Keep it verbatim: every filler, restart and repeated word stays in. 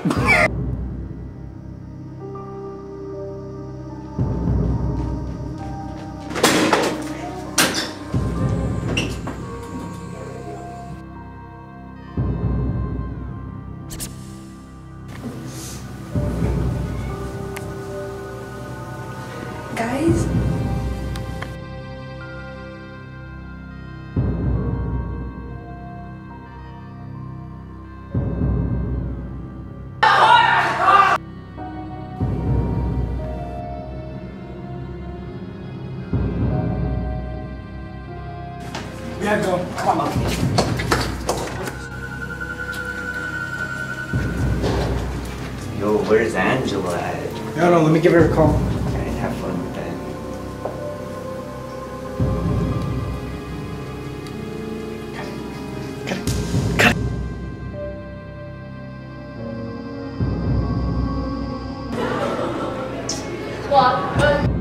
Guys, we have to go. Come on, Mom. Yo, where's Angela at? No, no, let me give her a call. Alright, have fun with that. what?